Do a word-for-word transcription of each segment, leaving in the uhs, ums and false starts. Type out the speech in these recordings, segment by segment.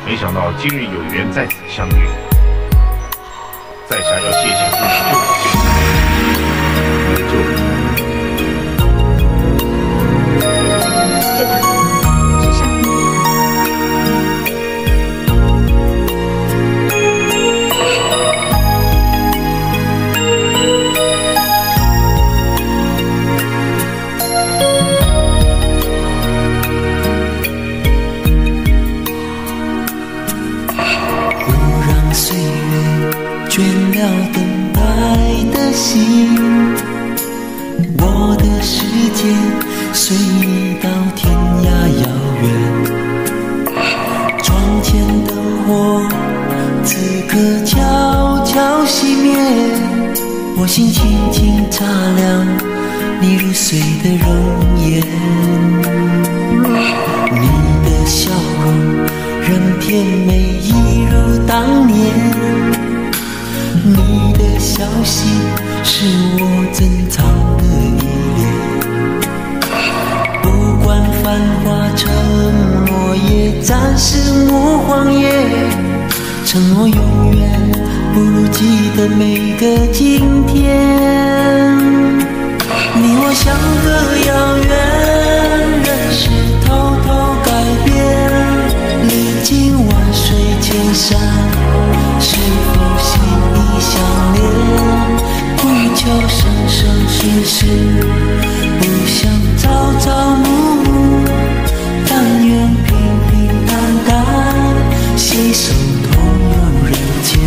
没想到今日有缘在此相遇，在下要谢谢故事救我。 这个是上面。 岁月倦了等待的心，我的世界随你到天涯遥远。窗前灯火此刻悄悄熄灭，我心轻轻擦亮你入睡的容颜。你的笑容仍甜美一如当年，你的消息是我珍藏的依恋。不管繁华沉默，也暂时莫谎言。承诺永远不如记得每个今天。你我相隔遥远，人事偷偷改变。历经万水千山，是否心意相连？不求生生世世，不想朝朝暮暮，但愿平平淡淡，携手同游人间。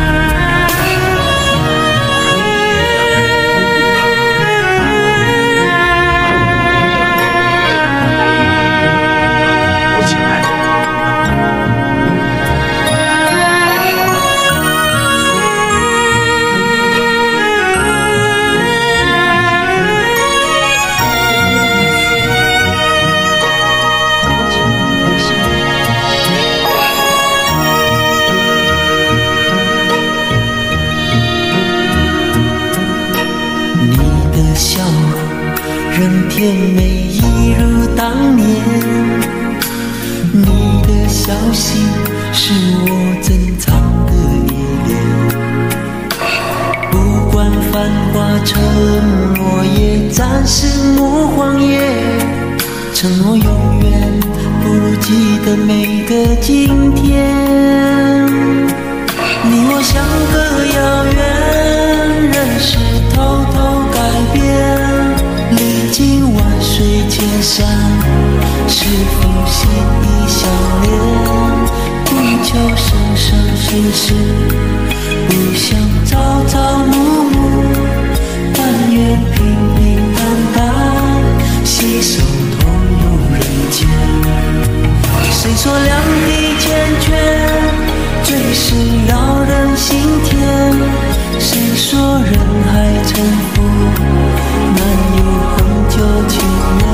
笑容仍甜美一如当年，你的消息是我珍藏的依恋。不管繁华沉默，也暂时莫谎言。承诺永远不如记得每个今天。你我相隔遥远，人事偷偷改变，历经万水千山，是否心意相连？不求生生世世，不想朝朝暮暮，但愿平平淡淡，携手同游人间。谁说两地缱绻，最是扰人心田？谁说人海沉浮，难有恒久情缘？